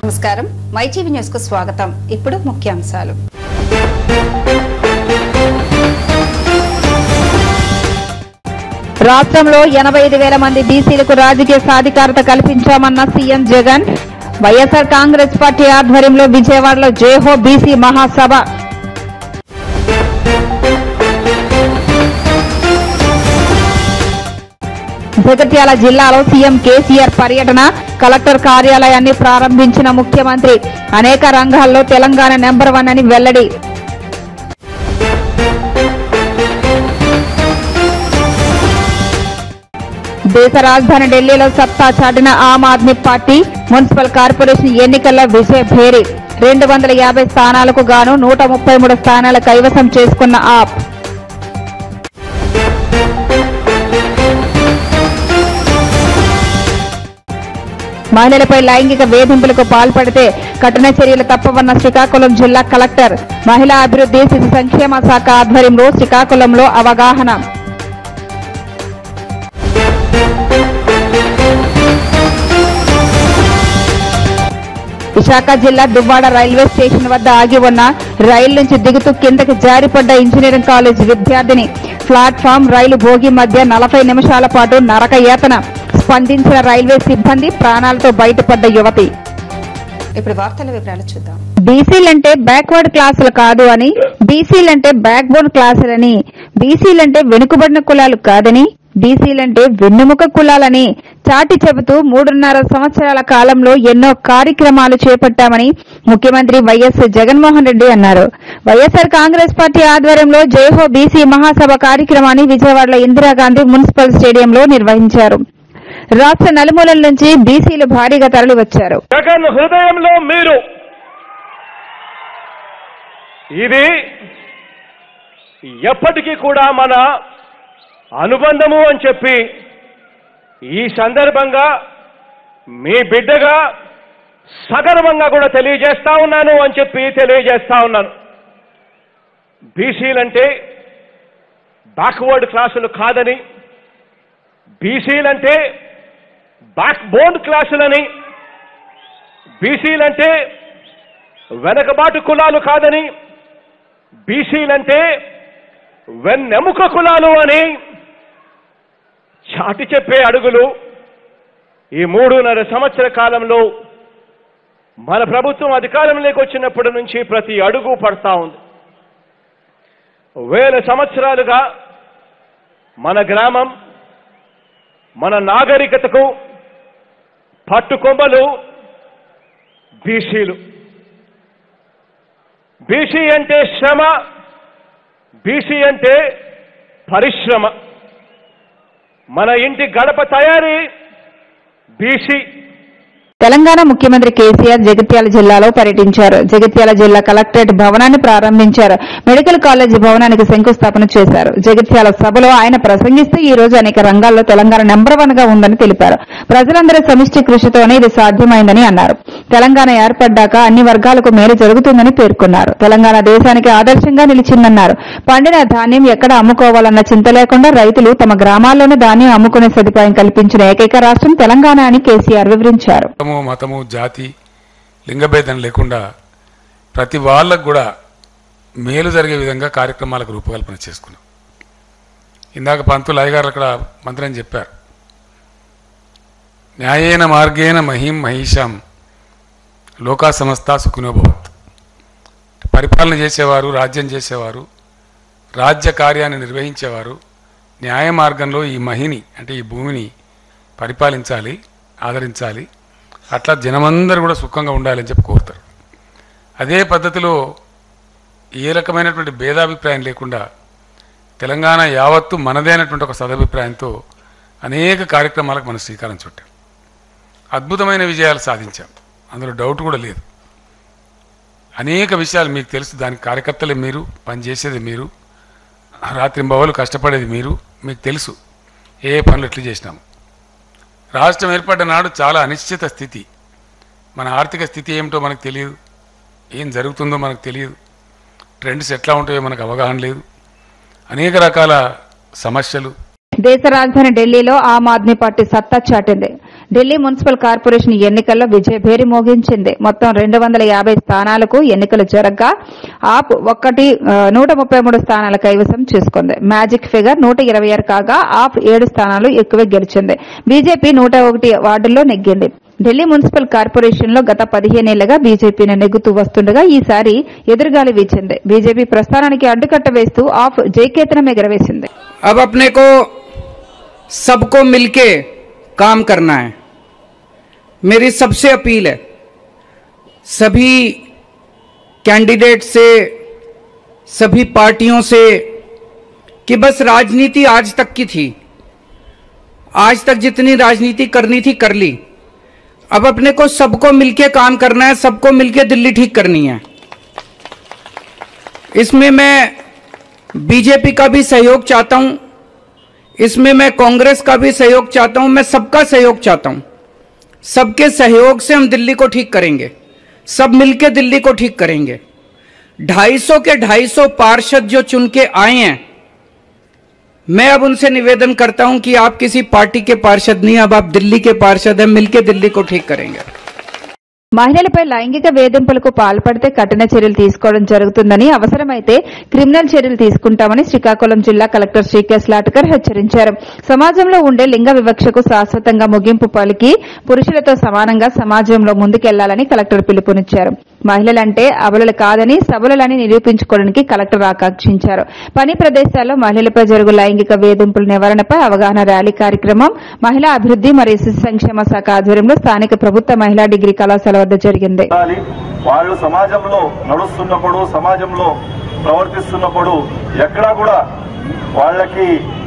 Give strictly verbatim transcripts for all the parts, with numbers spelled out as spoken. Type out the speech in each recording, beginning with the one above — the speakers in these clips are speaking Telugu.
నమస్కారం మైటీవీ న్యూస్ కు స్వాగతం. ఇప్పుడు ముఖ్యాంశాలు. రాష్ట్రంలో ఎనభై ఐదు వేల మంది బీసీలకు రాజకీయ సాధికారత కల్పించామన్న సీఎం జగన్. వైఎస్ఆర్ కాంగ్రెస్ పార్టీ ఆధ్వర్యంలో విజయవాడలో జేహో బీసీ మహాసభ. జగిత్యాల జిల్లాలో సీఎం కేసీఆర్ పర్యటన, కలెక్టర్ కార్యాలయాన్ని ప్రారంభించిన ముఖ్యమంత్రి. అనేక రంగాల్లో తెలంగాణ నెంబర్ వన్ అని వెల్లడి. దేశ రాజధాని ఢిల్లీలో సత్తా చాటిన Aam Aadmi party. Municipal corporation ఎన్నికల్లో విజయ భేరి. రెండు వందల యాభై స్థానాలకు గాను నూట ముప్పై మూడు స్థానాల కైవసం చేసుకున్న ఆప్. మహిళలపై లైంగిక వేధింపులకు పాల్పడితే కఠిన చర్యలు తప్పవన్న శ్రీకాకుళం జిల్లా కలెక్టర్. మహిళా అభివృద్ధి శిశు సంక్షేమ శాఖ ఆధ్వర్యంలో శ్రీకాకుళంలో అవగాహన. విశాఖ జిల్లా దువ్వాడ రైల్వే స్టేషన్ వద్ద ఆగి ఉన్న రైలు నుంచి దిగుతూ కిందకి జారిపడ్డ ఇంజనీరింగ్ కాలేజ్ విద్యార్థిని. ప్లాట్ఫామ్ రైలు భోగి మధ్య నలభై నిమిషాల పాటు నరక యాతన. స్పందించిన రైల్వే సిబ్బంది, ప్రాణాలతో బయటపడ్డ యువతి. ఇప్పుడు వార్తల వివరాలు చూద్దాం. బీసీలంటే బ్యాక్వర్డ్ క్లాసులు కాదు అని, బీసీలంటే బ్యాక్ బోన్ క్లాసులని, బీసీలంటే వెనుకబడిన కులాలు కాదని, బీసీలంటే వెన్నెముక కులాలని చాటి చెబుతూ మూడున్నర సంవత్సరాల కాలంలో ఎన్నో కార్యక్రమాలు చేపట్టామని ముఖ్యమంత్రి వైఎస్ జగన్మోహన్ రెడ్డి అన్నారు. వైఎస్ఆర్ కాంగ్రెస్ పార్టీ ఆధ్వర్యంలో జేహో బీసీ మహాసభ కార్యక్రమాన్ని విజయవాడలో ఇందిరాగాంధీ మున్సిపల్ స్టేడియంలో నిర్వహించారు. రాష్ట్ర నలుమూలల నుంచి బీసీలు భారీగా తరలి వచ్చారు. జగన్ హృదయంలో మీరు, ఇది ఎప్పటికీ కూడా మన అనుబంధము అని చెప్పి ఈ సందర్భంగా మీ బిడ్డగా సగర్వంగా కూడా తెలియజేస్తా ఉన్నాను అని చెప్పి తెలియజేస్తా ఉన్నాను. బీసీలంటే బ్యాక్వర్డ్ క్లాసులు కాదని, బీసీలంటే బ్యాక్ బోన్ క్లాసులని, బీసీలంటే వెనకబాటు కులాలు కాదని, బీసీలంటే వెన్నెముక కులాలు అని చాటి చెప్పే అడుగులు ఈ మూడున్నర సంవత్సర కాలంలో మన ప్రభుత్వం అధికారంలోకి వచ్చినప్పటి నుంచి ప్రతి అడుగు పడతా ఉంది. వేల సంవత్సరాలుగా మన గ్రామం, మన నాగరికతకు పట్టుకొమ్మలు బీసీలు. బీసీ అంటే శ్రమ, బీసీ అంటే పరిశ్రమ. మన ఇంటి గడప తయారీ బీసీ. తెలంగాణ ముఖ్యమంత్రి కేసీఆర్ జగిత్యాల జిల్లాలో పర్యటించారు. జగిత్యాల జిల్లా కలెక్టరేట్ భవనాన్ని ప్రారంభించారు. మెడికల్ కాలేజీ భవనానికి శంకుస్థాపన చేశారు. జగిత్యాల సభలో ఆయన ప్రసంగిస్తూ ఈ రోజు అనేక రంగాల్లో తెలంగాణ నెంబర్ వన్ గా ఉందని తెలిపారు. ప్రజలందరి సమిష్టి కృషితోనే ఇది సాధ్యమైందని అన్నారు. తెలంగాణ ఏర్పడ్డాక అన్ని వర్గాలకు మేలు జరుగుతుందని పేర్కొన్నారు. తెలంగాణ దేశానికి ఆదర్శంగా నిలిచిందన్నారు. పండిన ధాన్యం ఎక్కడ అమ్ముకోవాలన్న చింత లేకుండా రైతులు తమ గ్రామాల్లోనే ధాన్యం అమ్ముకునే సదుపాయం కల్పించిన ఏకైక రాష్ట్రం తెలంగాణ అని కేసీఆర్ వివరించారు. మతము, జాతి, లింగభేదం లేకుండా ప్రతి వాళ్ళకు కూడా మేలు జరిగే విధంగా కార్యక్రమాలకు రూపకల్పన చేసుకున్నాం. ఇందాక పంతులు అయ్యగారు అక్కడ మంత్రం చెప్పారు, న్యాయేన మార్గేణ మహిం మహిషాం లోకా సమస్త సుఖినోభవత్. పరిపాలన చేసేవారు, రాజ్యం చేసేవారు, రాజ్య కార్యాన్ని నిర్వహించేవారు న్యాయ మార్గంలో ఈ మహిని అంటే ఈ భూమిని పరిపాలించాలి, ఆదరించాలి. అట్లా జనమందరూ కూడా సుఖంగా ఉండాలని చెప్పి కోరుతారు. అదే పద్ధతిలో ఏ రకమైనటువంటి భేదాభిప్రాయం లేకుండా తెలంగాణ యావత్తు మనదే అనేటువంటి ఒక సదభిప్రాయంతో అనేక కార్యక్రమాలకు మనం శ్రీకారం చుట్టాం. అద్భుతమైన విజయాలు సాధించాం, అందులో డౌట్ కూడా లేదు. అనేక విషయాలు మీకు తెలుసు, దానికి కార్యకర్తలే మీరు, పనిచేసేది మీరు, రాత్రింబవలు కష్టపడేది మీరు, మీకు తెలుసు ఏ పనులు ఎట్లా చేసినాము. రాష్ట్రం ఏర్పడ్డ నాడు చాలా అనిశ్చిత స్థితి. మన ఆర్థిక స్థితి ఏమిటో మనకు తెలియదు, ఏం జరుగుతుందో మనకు తెలియదు, ట్రెండ్స్ ఎట్లా ఉంటాయో మనకు అవగాహన లేదు, అనేక రకాల సమస్యలు. దేశ రాజధాని ఢిల్లీలో ఆమ్ ఆద్మీ పార్టీ సత్తా చాటింది. ఢిల్లీ మున్సిపల్ కార్పొరేషన్ ఎన్నికల్లో విజయభేరి మోగించింది. మొత్తం రెండు వందల యాభై స్థానాలకు ఎన్నికలు జరగగా ఆప్ ఒక్కటి నూట ముప్పై మూడు స్థానాల కైవసం చేసుకుంది. మ్యాజిక్ ఫిగర్ నూట ఇరవై ఆరు కాగా ఆప్ ఏడు స్థానాలు ఎక్కువ గెలిచింది. బీజేపీ నూట ఒకటి వార్డుల్లో నెగ్గింది. ఢిల్లీ మున్సిపల్ కార్పొరేషన్ లో గత పదిహేనేళ్లుగా బీజేపీని నెగ్గుతూ వస్తుండగా ఈసారి ఎదురుగాలి వీచింది. బీజేపీ ప్రస్థానానికి అడ్డుకట్ట వేస్తూ ఆప్ జయకేతనం ఎగరవేసింది. अब अपने को सबको मिलके काम करना है. मेरी सबसे अपील है सभी कैंडिडेट से, सभी पार्टियों से कि बस राजनीति आज तक की थी, आज तक जितनी राजनीति करनी थी कर ली. अब अपने को सबको मिलके काम करना है, सबको मिलके दिल्ली ठीक करनी है. इसमें मैं बीजेपी का भी सहयोग चाहता हूं, इसमें मैं कांग्रेस का भी सहयोग चाहता हूं, मैं सबका सहयोग चाहता हूं. सबके सहयोग से हम दिल्ली को ठीक करेंगे, सब मिलके दिल्ली को ठीक करेंगे. ढाई सौ के ढाई सौ पार्षद जो चुन के आए हैं, मैं अब उनसे निवेदन करता हूं कि आप किसी पार्टी के पार्षद नहीं, अब आप दिल्ली के पार्षद हैं, मिलके दिल्ली को ठीक करेंगे. మహిళలపై లైంగిక వేధింపులకు పాల్పడితే కఠిన చర్యలు తీసుకోవడం జరుగుతుందని, అవసరమైతే క్రిమినల్ చర్యలు తీసుకుంటామని శ్రీకాకుళం జిల్లా కలెక్టర్ శ్రీకేశ్ లాట్కర్ హెచ్చరించారు. సమాజంలో ఉండే లింగ వివక్షకు శాశ్వతంగా ముగింపు పలికి పురుషులతో సమానంగా సమాజంలో ముందుకెళ్లాలని కలెక్టర్ పిలుపునిచ్చారు. మహిళలంటే అబలలు కాదని, సబలులని నిరూపించుకోవడానికి కలెక్టర్ ఆకాంక్షించారు. పని ప్రదేశాల్లో మహిళలపై జరుగు లైంగిక వేధింపుల నివారణపై అవగాహన ర్యాలీ కార్యక్రమం మహిళా అభివృద్ది మరియు శిశు సంక్షేమ శాఖ ఆధ్వర్యంలో స్థానిక ప్రభుత్వ మహిళా డిగ్రీ కళాశాల వద్ద జరిగింది. వాళ్ళు సమాజంలో నడుస్తున్నప్పుడు, సమాజంలో ప్రవర్తిస్తున్నప్పుడు ఎక్కడా కూడా వాళ్ళకి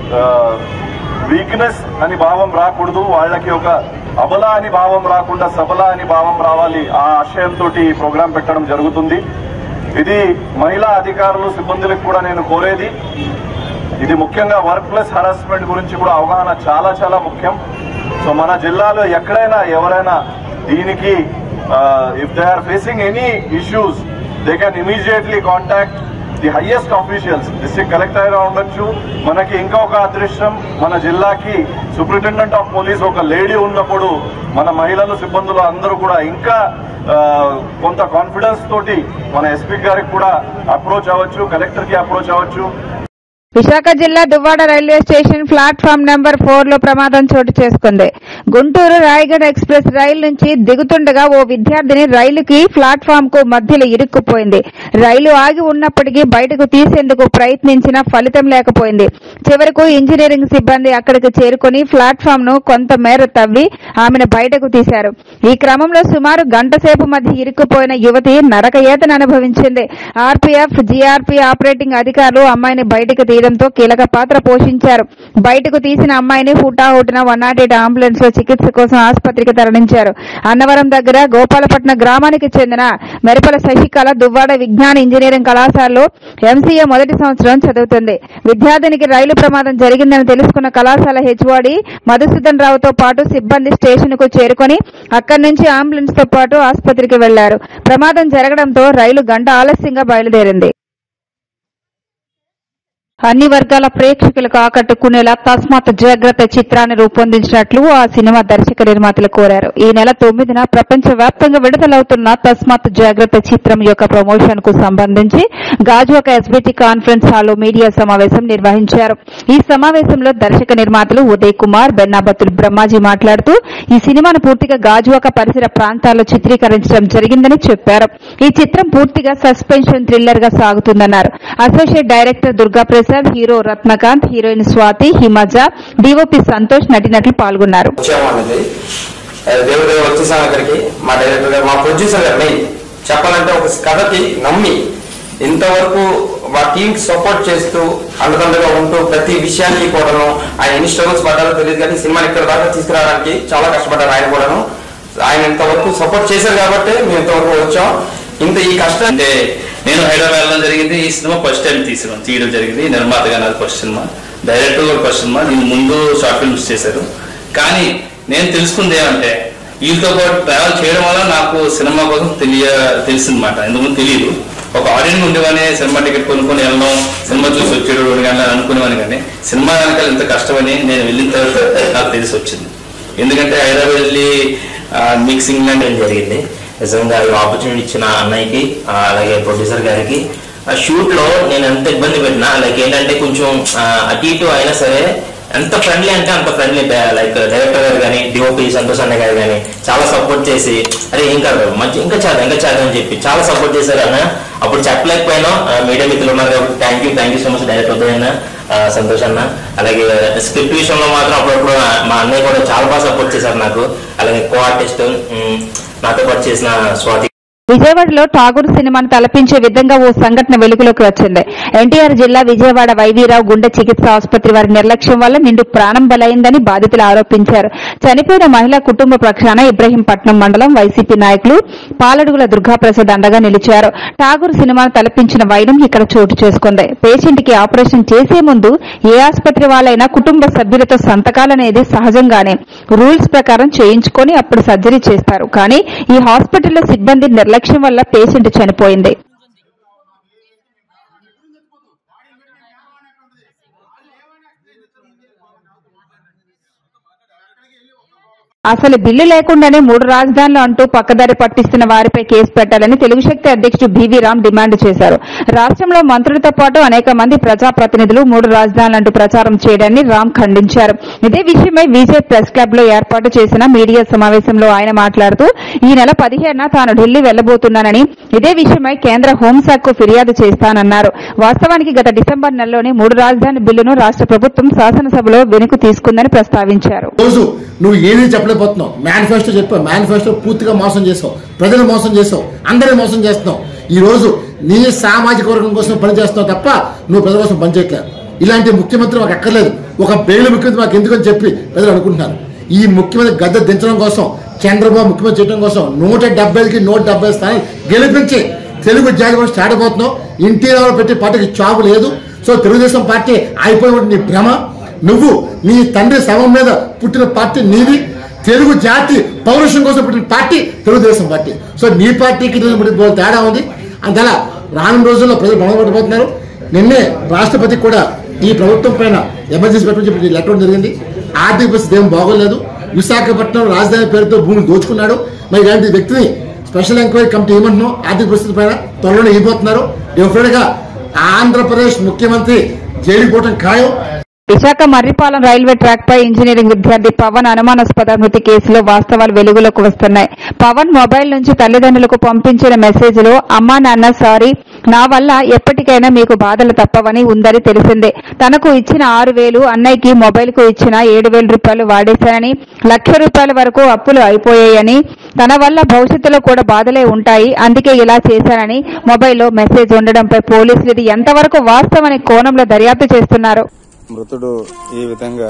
వీక్నెస్ అని భావం రాకూడదు, వాళ్ళకి ఒక అబల అని భావం రాకుండా సబల అని భావం రావాలి. ఆ ఆశయంతో ఈ ప్రోగ్రాం పెట్టడం జరుగుతుంది. ఇది మహిళా అధికారులు, సిబ్బందులకు కూడా నేను కోరేది, ఇది ముఖ్యంగా వర్క్ ప్లేస్ హరాస్మెంట్ గురించి కూడా అవగాహన చాలా చాలా ముఖ్యం. సో మన జిల్లాలో ఎక్కడైనా ఎవరైనా దీనికి if they are facing any issues they can immediately contact the highest officials. District collector గా ఉండొచ్చు, మనకి ఇంకా ఒక అదృష్టం మన జిల్లాకి సూపరింటెండెంట్ ఆఫ్ పోలీస్ ఒక లేడీ ఉన్నప్పుడు మన మహిళలు, సిబ్బందులు అందరూ కూడా ఇంకా కొంత కాన్ఫిడెన్స్ తోటి మన ఎస్పీ గారికి కూడా అప్రోచ్ అవ్వచ్చు, కలెక్టర్ కి అప్రోచ్ అవ్వచ్చు. విశాఖ జిల్లా Duvvada railway station platform number four లో ప్రమాదం చోటు చేసుకుంది. గుంటూరు రాయగఢ ఎక్స్ప్రెస్ రైలు నుంచి దిగుతుండగా ఓ విద్యార్థిని రైలుకి ప్లాట్ఫామ్ కు మధ్యలో ఇరుక్కుపోయింది. రైలు ఆగి ఉన్నప్పటికీ బయటకు తీసేందుకు ప్రయత్నించినా ఫలితం లేకపోయింది. చివరకు ఇంజనీరింగ్ సిబ్బంది అక్కడికి చేరుకుని ప్లాట్ఫామ్ ను కొంత మేర తవ్వి ఆమెను బయటకు తీశారు. ఈ క్రమంలో సుమారు గంట సేపు మధ్య ఇరుక్కుపోయిన యువతి నరకయాతన అనుభవించింది. ఆర్పీఎఫ్, జీఆర్పీ ఆపరేటింగ్ అధికారులు అమ్మాయిని బయటకు తీయడంతో కీలక పాత్ర పోషించారు. బయటకు తీసిన అమ్మాయిని హుటాహుటిన వన్ నాట్ ఎయిట్ అంబులెన్స్ లో చికిత్స కోసం ఆసుపత్రికి తరలించారు. అన్నవరం దగ్గర గోపాలపట్నం గ్రామానికి చెందిన మెరపల శశికళ దువ్వాడ విజ్ఞాన ఇంజనీరింగ్ కళాశాలలో ఎంసీఏ మొదటి సంవత్సరం చదువుతుంది. విద్యార్థినికి రైలు ప్రమాదం జరిగిందని తెలుసుకున్న కళాశాల హెచ్ఓడి మధుసూదన్ రావుతో పాటు సిబ్బంది స్టేషన్ కు చేరుకుని అక్కడి నుంచి అంబులెన్స్ తో పాటు ఆసుపత్రికి వెళ్లారు. ప్రమాదం జరగడంతో రైలు గంట ఆలస్యంగా బయలుదేరింది. అన్ని వర్గాల ప్రేక్షకులకు ఆకట్టుకునేలా తస్మాత్ జాగ్రత్త చిత్రాన్ని రూపొందించినట్లు ఆ సినిమా దర్శక నిర్మాతలు కోరారు. ఈ నెల తొమ్మిదిన ప్రపంచ వ్యాప్తంగా విడుదలవుతున్న తస్మాత్ జాగ్రత్త చిత్రం యొక్క ప్రమోషన్ కు సంబంధించి గాజువాక ఎస్బీటీ కాన్ఫరెన్స్ హాల్లో మీడియా సమావేశం నిర్వహించారు. ఈ సమావేశంలో దర్శక నిర్మాతలు ఉదయ్ కుమార్, బెన్నాబత్తుల బ్రహ్మాజీ మాట్లాడుతూ ఈ సినిమాను పూర్తిగా గాజువాక పరిసర ప్రాంతాల్లో చిత్రీకరించడం జరిగిందని చెప్పారు. ఈ చిత్రం పూర్తిగా సస్పెన్షన్ థ్రిల్లర్ గా సాగుతుందన్నారు. Associate director Durga Prasad, hero Ratnakanth, heroine Swathi, Himaja, DOP Santosh నటినట్లు పాల్గొన్నారు. చెప్పాలంటే ఒక కథకి నమ్మి ఇంతవరకు మా టీమ్ సపోర్ట్ చేస్తూ అండదండగా ఉంటూ ప్రతి విషయాన్ని కూడాను ఆయన ఎన్ని స్ట్రగుల్స్ పడ్డారో తెలియదు, కానీ సినిమాని ఇక్కడ దాకా తీసుకురావడానికి చాలా కష్టపడ్డారు ఆయన కూడాను. ఆయన ఇంతవరకు సపోర్ట్ చేశారు కాబట్టి మేము ఇంతవరకు వచ్చాం. ఇంత ఈ కష్టం అంటే నేను హైదరాబాద్ వెళ్ళడం జరిగింది. ఈ సినిమా ఫస్ట్ టైం తీసినాం తీయడం జరిగింది. నిర్మాతగా నాది ఫస్ట్ సినిమా, డైరెక్టర్ కూడా ఫస్ట్ సినిమా. దీని ముందు షార్ట్ ఫిల్మ్స్ చేశారు. కానీ నేను తెలుసుకుంది ఏమంటే వీళ్ళతో పాటు ట్రావెల్ చేయడం వల్ల నాకు సినిమా కోసం తెలియ తెలిసిందన్నమాట. ఇంతకుముందు తెలియదు. ఒక ఆడియన్స్ ఉండేవాని సినిమా టికెట్ కొనుక్కొని వెళ్ళడం, సినిమా చూసి వచ్చేటప్పుడు కానీ అనుకునేవాని, కానీ సినిమా వెనకాల ఎంత కష్టమని నేను వెళ్ళిన తర్వాత నాకు తెలిసి వచ్చింది. ఎందుకంటే హైదరాబాద్ వెళ్ళి మిక్సింగ్ అంటే జరిగింది. నిజంగా ఈ ఆపర్చునిటీ ఇచ్చిన అన్నయ్యకి అలాగే ప్రొడ్యూసర్ గారికి షూట్ లో నేను ఎంత ఇబ్బంది పెట్టినా లైక్ ఏంటంటే కొంచెం అటు ఇటు అయినా సరే ఎంత ఫ్రెండ్లీ అంటే అంత ఫ్రెండ్లీ. లైక్ డైరెక్టర్ గారు కానీ డిఓపి సంతోష్ అన్న గారు కానీ చాలా సపోర్ట్ చేసి అరే ఏం కాదు మంచి ఇంకా చాలు ఇంకా చాలు అని చెప్పి చాలా సపోర్ట్ చేశారు అన్న. అప్పుడు చెప్పలేకపోయినా మీడియా మిత్రులు ఉన్నారు కాబట్టి thank you thank you so much director ఉదయన్న, సంతోష్ అన్న. అలాగే స్క్రిప్ట్ విషయంలో మాత్రం అప్పుడప్పుడు మా అన్నయ్య కూడా చాలా బాగా సపోర్ట్ చేశారు నాకు. అలాగే కో ఆర్టిస్ట్ నాతో పాటు చేసిన స్వాతి. విజయవాడలో ఠాగూర్ సినిమాను తలపించే విధంగా ఓ సంఘటన వెలుగులోకి వచ్చింది. ఎన్టీఆర్ జిల్లా విజయవాడ వైవీరావు గుండె చికిత్స ఆసుపత్రి వారి నిర్లక్ష్యం వల్ల నిండు ప్రాణం బలైందని బాధితులు ఆరోపించారు. చనిపోయిన మహిళా కుటుంబ పక్షాన ఇబ్రహీంపట్నం మండలం వైసీపీ నాయకులు పాలడుగుల దుర్గాప్రసాద్ అండగా నిలిచారు. ఠాగూర్ సినిమాను తలపించిన వైనం ఇక్కడ చోటు చేసుకుంది. పేషెంట్ కి ఆపరేషన్ చేసే ముందు ఏ ఆసుపత్రి వాళ్ళైనా కుటుంబ సభ్యులతో సంతకాలనేది సహజంగానే రూల్స్ ప్రకారం చేయించుకొని అప్పుడు సర్జరీ చేస్తారు. కానీ ఈ హాస్పిటల్లో సిబ్బంది నిర్లక్ష్యం లక్ష్యం వల్ల పేషెంట్ చనిపోయింది. అసలు బిల్లు లేకుండానే మూడు రాజధానులు అంటూ పక్కదారి పట్టిస్తున్న వారిపై కేసు పెట్టాలని తెలుగుశక్తి అధ్యక్షుడు బీవీ రామ్ డిమాండ్ చేశారు. రాష్ట్రంలో మంత్రులతో పాటు అనేక మంది ప్రజాప్రతినిధులు మూడు రాజధానులు అంటూ ప్రచారం చేయడాన్ని రామ్ ఖండించారు. ఇదే విషయమై విజయ్ ప్రెస్ క్లబ్ లో ఏర్పాటు చేసిన మీడియా సమావేశంలో ఆయన మాట్లాడుతూ ఈ నెల పదిహేడున తాను ఢిల్లీ వెళ్లబోతున్నానని, ఇదే విషయమై కేంద్ర హోంశాఖకు ఫిర్యాదు చేస్తానన్నారు. వాస్తవానికి గత డిసెంబర్ నెలలోనే మూడు రాజధాని బిల్లును రాష్ట్ర ప్రభుత్వం శాసనసభలో వెనుక తీసుకుందని ప్రస్తావించారు. నువ్వు ఏది చెప్పలేకపోతున్నావు, మేనిఫెస్టో చెప్పావు, మేనిఫెస్టో పూర్తిగా మోసం చేసావు, ప్రజలు మోసం చేసావు, అందరినీ మోసం చేస్తున్నావు. ఈ రోజు నీ సామాజిక వర్గం కోసం పనిచేస్తున్నావు తప్ప నువ్వు ప్రజల కోసం పనిచేయట్లేదు. ఇలాంటి ముఖ్యమంత్రి మాకు ఎక్కర్లేదు, ఒక బెయిల్ ముఖ్యమంత్రి మాకు ఎందుకని చెప్పి ప్రజలు అనుకుంటున్నారు. ఈ ముఖ్యమంత్రి గద్దె దించడం కోసం, చంద్రబాబు ముఖ్యమంత్రి చేయడం కోసం నూట డెబ్బైకి నూట డెబ్బై స్థానాలు గెలిపించి తెలుగు జాతి స్టార్ట్ అయిపోతున్నావు. ఇంటీరియర్ పెట్టి పార్టీకి చావు లేదు. సో తెలుగుదేశం పార్టీ అయిపోయిన నీ భ్రమ. నువ్వు నీ తండ్రి శవం మీద పుట్టిన పార్టీ నీది. తెలుగు జాతి పౌరుషం కోసం పుట్టిన పార్టీ తెలుగుదేశం పార్టీ. సో నీ పార్టీకి తేడా ఉంది. అందువల్ల రానున్న రోజుల్లో ప్రజలు భ్రమపడిపోతున్నారు. నిన్నే రాష్ట్రపతికి కూడా ఈ ప్రభుత్వం పైన ఎమర్జెన్సీ పెట్టమని చెప్పి లెటర్ జరిగింది. ఆర్థిక పరిస్థితి ఏం బాగోలేదు. విశాఖపట్నం రాజధాని పేరుతో భూమిని దోచుకున్నాడు. మరి ఇలాంటి వ్యక్తిని స్పెషల్ ఎంక్వైరీ కమిటీ ఏమంటున్నాం ఆర్థిక పరిస్థితి పైన త్వరలోనే ఇవ్వబోతున్నారు. డెఫినెట్ గా ఆంధ్రప్రదేశ్ ముఖ్యమంత్రి జైలుకు పోవడం ఖాయం. విశాఖ మర్రిపాలెం రైల్వే ట్రాక్ పై ఇంజనీరింగ్ విద్యార్థి పవన్ అనుమానాస్పద మృతి కేసులో వాస్తవాలు వెలుగులోకి వస్తున్నాయి. పవన్ మొబైల్ నుంచి తల్లిదండ్రులకు పంపించిన మెసేజ్ లో అమ్మా నాన్న సారీ, నా వల్ల ఎప్పటికైనా మీకు బాధలు తప్పవని ఉందని తెలిసిందే. తనకు ఇచ్చిన ఆరు వేలు అన్నయ్యకి మొబైల్ కు ఇచ్చిన ఏడు వేల రూపాయలు వాడేశానని, లక్ష రూపాయల వరకు అప్పులు అయిపోయాయని, తన వల్ల భవిష్యత్తులో కూడా బాధలే ఉంటాయి, అందుకే ఇలా చేశానని మొబైల్లో మెసేజ్ ఉండడంపై పోలీసులు ఇది ఎంతవరకు వాస్తవమనే కోణంలో దర్యాప్తు చేస్తున్నారు. మృతుడు ఈ విధంగా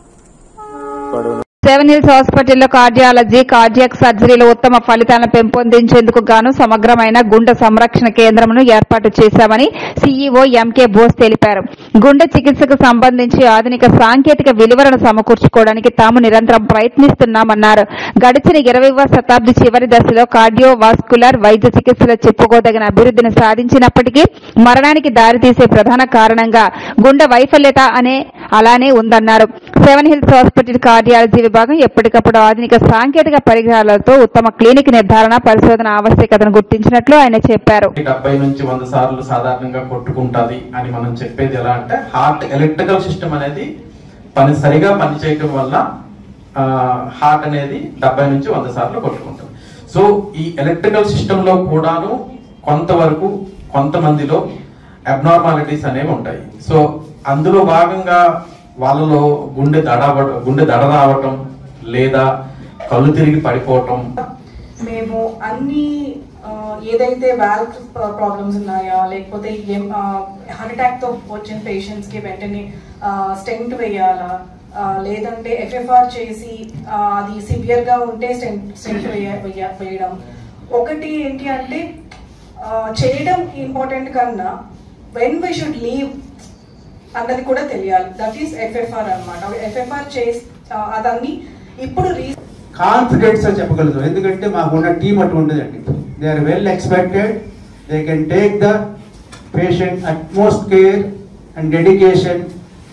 సెవెన్ హిల్స్ హాస్పిటల్లో కార్డియాలజీ, కార్డియాక్ సర్జరీలో ఉత్తమ ఫలితాలను పెంపొందించేందుకు గాను సమగ్రమైన గుండె సంరక్షణ కేంద్రంను ఏర్పాటు చేశామని సీఈఓ ఎంకే బోస్ తెలిపారు. గుండె చికిత్సకు సంబంధించి ఆధునిక సాంకేతిక విలువలను సమకూర్చుకోవడానికి తాము నిరంతరం ప్రయత్నిస్తున్నామన్నారు. గడిచిన ఇరవైవ శతాబ్ది చివరి దశలో కార్డియోవాస్కులర్ వైద్య చికిత్సలో చెప్పుకోదగిన అభివృద్ధిని సాధించినప్పటికీ మరణానికి దారితీసే ప్రధాన కారణంగా గుండె వైఫల్యత అనే అలానే ఉందన్నారు. సెవెన్ హిల్స్ హాస్పిటల్ కార్డియాలజీ విభాగం ఎప్పటికప్పుడు ఆధునిక సాంకేతిక పరికరాలతో ఉత్తమ క్లినిక్ నిర్ధారణ, పరిశోధన ఆవశ్యకతను గుర్తించినట్లు ఆయన చెప్పారు. డెబ్బై నుంచి వంద సార్లు సాధారణంగా కొట్టుకుంటది అని మనం చెప్పేది ఎలా అంటే, హార్ట్ ఎలక్ట్రికల్ సిస్టమ్ అనేది పని సరిగా పనిచేయటం వల్ల హార్ట్ అనేది డెబ్బై నుంచి వంద సార్లు కొట్టుకుంటుంది. సో ఈ ఎలక్ట్రికల్ సిస్టమ్ లో కూడాను కొంతవరకు కొంతమందిలో అబ్నార్మాలిటీస్ అనేవి ఉంటాయి. సో అందులో భాగంగా వాళ్ళలో గుండె దడ గుండె దడ రావటం లేదా కళ్ళు తిరిగి పడిపోవటం. మేము అన్ని ఏదైతే వాల్వ్ ప్రాబ్లమ్స్ ఉన్నాయా, లేకపోతే హార్ట్ అటాక్ తో వచ్చిన పేషెంట్స్ కి వెంటనే స్టెంట్ వేయాలా, లేదంటే ఎఫ్ఎఫ్ఆర్ చేసి అది సివియర్ గా ఉంటే స్టెంట్ స్టెంట్ వేయడం. ఒకటి ఏంటి అంటే చేయడం ఇంపార్టెంట్ కన్నా వెన్ వీ షుడ్ లీవ్ అన్నది కూడా తెలియాలి. దట్ ఈస్ ఎఫ్ఎఫ్ఆర్ అనమాట. ఎఫ్ఎఫ్ఆర్ చేసి అదన్నీ ఇప్పుడు కాన్ఫిడెన్స్ అని చెప్పగలుగుతాం. ఎందుకంటే మాకున్న టీం అటువంటిదండి. They are well expected. They can take the patient utmost care and dedication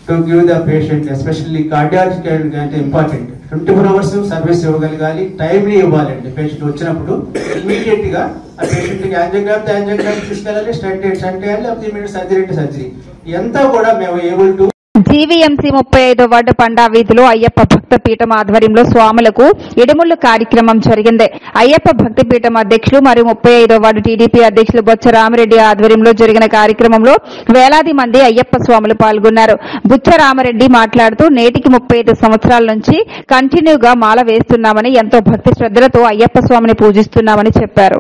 to give the patient, especially cardiology అంటే important. Twenty four hours service ఇవ్వగలగాలి, టైంలీ ఇవ్వాలండి. పేషెంట్ వచ్చినప్పుడు ఇమీడియట్ గా ఆ పేషెంట్కి యాంజియోగ్రామ్ యాంజియోగ్రామ్ తీసుకెళ్ళాలి, స్టంట్ స్టంట్ వేయాలి, లేకపోతే ఇమీడియట్ సర్జరీ అంటే సర్జరీ. ఇదంతా కూడా మేము ఏబుల్ టు. జీవీఎంసీ ముప్పై ఐదో వార్డు పండా వీధిలో అయ్యప్ప భక్త పీఠం ఆధ్వర్యంలో స్వాములకు ఇడుముళ్లు కార్యక్రమం జరిగింది. అయ్యప్ప భక్తి పీఠం అధ్యక్షులు మరియు ముప్పై ఐదో వార్డు టీడీపీ అధ్యక్షులు బొచ్చ రామరెడ్డి ఆధ్వర్యంలో జరిగిన కార్యక్రమంలో వేలాది మంది అయ్యప్ప స్వాములు పాల్గొన్నారు. బుచ్చ రామరెడ్డి మాట్లాడుతూ నేటికి ముప్పై ఐదు సంవత్సరాల నుంచి కంటిన్యూగా మాల వేస్తున్నామని, ఎంతో భక్తి శ్రద్ధలతో అయ్యప్ప స్వామిని పూజిస్తున్నామని చెప్పారు.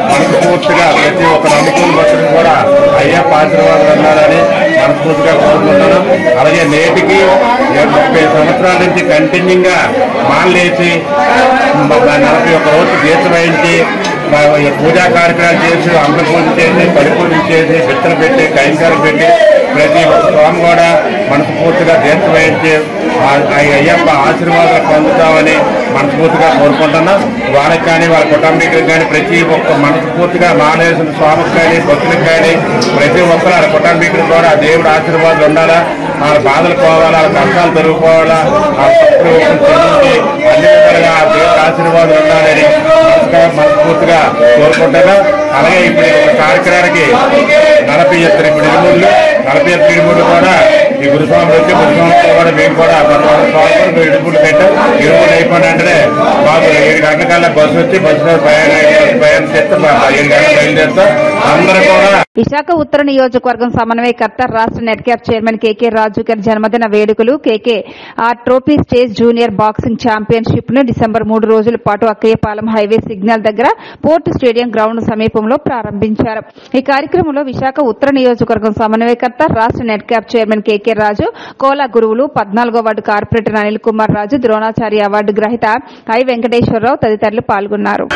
అలాగే నేటికి ముప్పై సంవత్సరాల నుంచి కంటిన్యూగా మాలేసి నలభై ఒక్క రోజు దీక్ష వహించి పూజా కార్యక్రమాలు చేసి అమ్మ పూజ చేసి పడి పూజ చేసి విత్తలు పెట్టి కైంకారం పెట్టి ప్రతి ఒక్క స్వామి కూడా మనస్ఫూర్తిగా దీక్ష వహించి అయ్యప్ప ఆశీర్వాదాలు పొందుతామని మనస్ఫూర్తిగా కోరుకుంటున్నాం. వాళ్ళకి కానీ వాళ్ళ కుటుంబీకులకు కానీ ప్రతి ఒక్క మనస్ఫూర్తిగా మాలేసిన స్వామికి కానీ భక్తులకు కానీ ప్రతి ఒక్కరు వాళ్ళ కుటుంబీకులకు కూడా దేవుడు ఆశీర్వాదాలు ఉండాలా, వాళ్ళ బాధలు పోవాలా, వాళ్ళ కష్టాలు తొలగిపోవాలా, వాళ్ళ తప్పులు చెల్లించి అన్ని విధాలుగా ఆ దేవుడు ఆశీర్వాదాలు ఉండాలని మనస్ఫూర్తిగా కోరుకుంటున్నాం. అలాగే ఇప్పుడు కార్యక్రమానికి నలభై ఎత్తు ఇప్పుడు ఇరుమూళ్ళు నలభై ఎత్తు ఇరుమూళ్ళు కూడా ఈ గురుస్వామి వచ్చి గురుస్వామితో కూడా మేము కూడా స్వామి ఇరుమూళ్ళు పెట్టాం. ఇరుమూళ్ళు అయిపోయిన వెంటనే మాకు ఏడు గంటల కల్లా బస్సు వచ్చి బస్సులో ప్రయాణం ప్రయాణం చేస్తే ఏడు గంటలు బయలుదేరుతాం. అందరూ కూడా విశాఖ ఉత్తర నియోజకవర్గం సమన్వయకర్త రాష్ట్ర NEDCAP chairman KK Raju గారి జన్మదిన వేడుకలు కేకే ఆ trophy stage junior boxing championship ను డిసెంబర్ మూడు రోజుల పాటు అక్కయ్యపాలెం హైవే సిగ్నల్ దగ్గర పోర్టు స్టేడియం గ్రౌండ్ సమీపంలో ప్రారంభించారు. ఈ కార్యక్రమంలో విశాఖ ఉత్తర నియోజకవర్గం సమన్వయకర్త రాష్ట్ర NEDCAP chairman KK Raju, Kola Guruvulu, పద్నాలుగో ward corporator Anil Kumar Raju, Dronacharya award గ్రహీత ఐ వెంకటేశ్వరరావు తదితరులు పాల్గొన్నారు.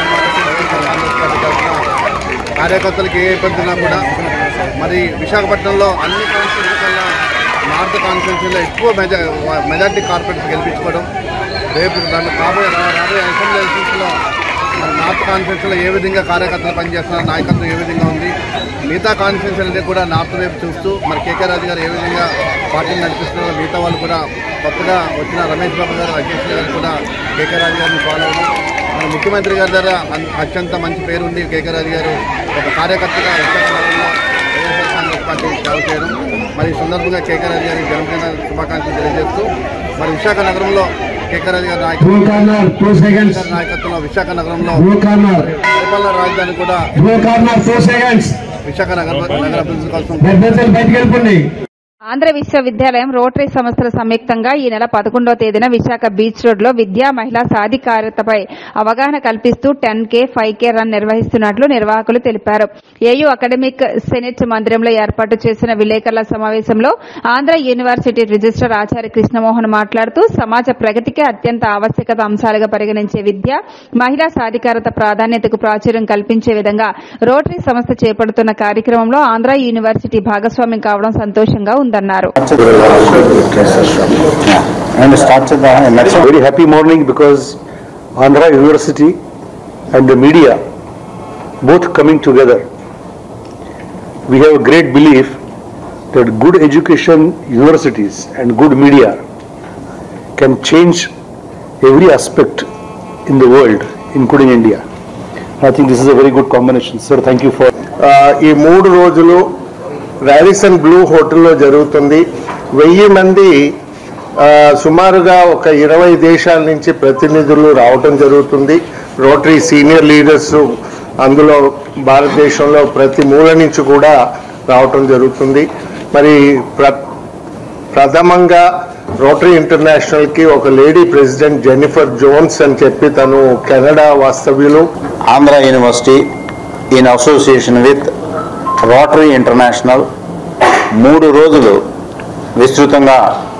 కార్యకర్తలకు ఏ ఇబ్బందున్నా కూడా మరి విశాఖపట్నంలో అన్ని కాన్స్టిట్యూన్సీల్లో నార్త్ కాన్స్టిట్యూన్సీలో ఎక్కువ మెజా మెజార్టీ కార్పొరేట్స్ గెలిపించుకోవడం, రేపు దాంట్లో కాబోయే రాబోయే అసెంబ్లీ ఎలక్షన్స్లో మరి నార్త్ కాన్స్టిట్యూన్సీలో ఏ విధంగా కార్యకర్తలు పనిచేస్తున్నారు, నాయకత్వం ఏ విధంగా ఉంది, మిగతా కాన్స్టిట్యూన్సీలన్నీ కూడా నార్త్ వైపు చూస్తూ మరి కేకే రాజు గారు ఏ విధంగా పార్టీని నడిపిస్తున్నారో మిగతా వాళ్ళు కూడా కొత్తగా వచ్చిన రమేష్ బాబు గారు అధ్యక్షులు గారు కూడా కేకే రాజు గారిని ఫాలో అవ్వడం, మన ముఖ్యమంత్రి గారి ద్వారా అత్యంత మంచి పేరు ఉంది కేకే రాజు గారు ఒక కార్యకర్తగా విశాఖపట్నంలో వైఎస్ఆర్ కాంగ్రెస్ పార్టీ సేవ చేయడం, మరి ఈ సందర్భంగా కేకే రాజు గారికి జన్మదిన శుభాకాంక్షలు తెలియజేస్తూ మరి విశాఖ నగరంలో కేకే రాజు గారి నాయకత్వంలో విశాఖ నగరంలో పరిపాలన రాజధాని కూడా విశాఖ నగర నగర అభివృద్ధి కోసం ఆంధ్ర విశ్వవిద్యాలయం రోటరీ సంస్థల సంయుక్తంగా ఈ నెల పదకొండవ తేదీన విశాఖ బీచ్ రోడ్ లో విద్యా మహిళా సాధికారతపై అవగాహన కల్పిస్తూ ten K five K run నిర్వహిస్తున్నట్లు నిర్వాహకులు తెలిపారు. ఏయూ అకాడమిక్ సెనెట్ మందిరంలో ఏర్పాటు చేసిన విలేకరుల సమావేశంలో ఆంధ్ర యూనివర్సిటీ రిజిస్ట్రార్ ఆచార్య కృష్ణమోహన్ మాట్లాడుతూ సమాజ ప్రగతికి అత్యంత ఆవశ్యకత అంశాలుగా పరిగణించే విద్య, మహిళా సాధికారత ప్రాధాన్యతకు ప్రాచుర్యం కల్పించే విధంగా రోటరీ సంస్థ చేపడుతున్న కార్యక్రమంలో ఆంధ్ర యూనివర్సిటీ భాగస్వామ్యం కావడం సంతోషంగా ఉంది. And started the and that's a very happy morning because Andhra University and the media both coming together. We have a great belief that good education universities and good media can change every aspect in the world, including India. I think this is a very good combination. Sir, thank you for. ఈ మూడు రోజులు రాడిసన్ బ్లూ హోటల్లో జరుగుతుంది. వెయ్యి మంది సుమారుగా ఒక ఇరవై దేశాల నుంచి ప్రతినిధులు రావటం జరుగుతుంది. రోటరీ సీనియర్ లీడర్స్ అందులో భారతదేశంలో ప్రతి మూల నుంచి కూడా రావటం జరుగుతుంది. మరి ప్ర ప్రథమంగా రోటరీ ఇంటర్నేషనల్కి ఒక లేడీ ప్రెసిడెంట్ జెన్నిఫర్ జోన్స్ అని చెప్పి తను కెనడా వాస్తవ్యులు. Andhra university in association with Rotary International మూడు రోజులు విస్తృతంగా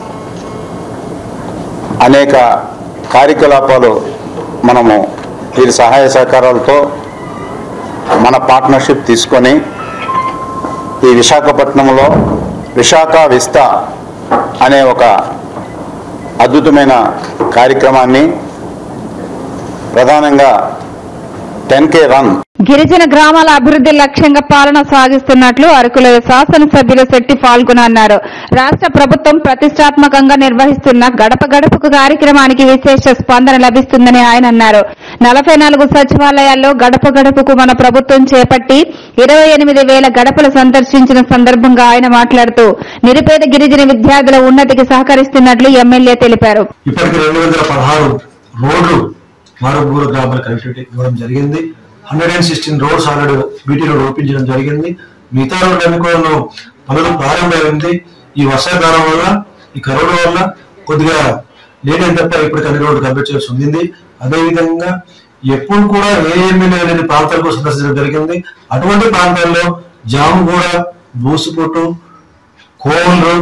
అనేక కార్యకలాపాలు మనము వీరి సహాయ సహకారాలతో మన పార్ట్నర్షిప్ తీసుకొని ఈ విశాఖపట్నంలో విశాఖ విస్తా అనే ఒక అద్భుతమైన కార్యక్రమాన్ని ప్రధానంగా టెన్ కే రన్ గిరిజన గ్రామాల అభివృద్ధి లక్ష్యంగా పాలన సాగిస్తున్నట్లు అరకుల శాసనసభ్యులు శెట్టి పాల్గొన అన్నారు. రాష్ట్ర ప్రభుత్వం ప్రతిష్టాత్మకంగా నిర్వహిస్తున్న గడప గడపకు కార్యక్రమానికి విశేష స్పందన లభిస్తుందని ఆయన అన్నారు. నలభై నాలుగు సచివాలయాల్లో గడప గడపకు మన ప్రభుత్వం చేపట్టి ఇరవై ఎనిమిది వేల గడపలు సందర్శించిన సందర్భంగా ఆయన మాట్లాడుతూ నిరుపేద గిరిజన విద్యార్థుల ఉన్నతికి సహకరిస్తున్నట్లు ఎమ్మెల్యే తెలిపారు. ఇప్పటికి రెండు వందల పదహారు రోడ్లు మారుమూల గ్రామాల కనెక్టివిటీ ఇవ్వడం జరిగింది. Hundred and sixteen roads already BT road open జరిగింది. మిగతా రోడ్లన్నీ కూడా పనులు ప్రారంభమైంది. ఈ వర్షాకాలం వల్ల ఈ కరోనా వల్ల కొద్దిగా లేట్ అయిన తప్ప ఇప్పటికి అన్ని రోడ్లు కంప్లీట్ చేయాల్సి ఉంది. అదేవిధంగా ఎప్పుడు కూడా ఏ ఎమ్మెల్యే లేని ప్రాంతాలకు సందర్శించడం జరిగింది. అటువంటి ప్రాంతాల్లో జాముగూడ, బూసుపుట్టు, కోవూరు,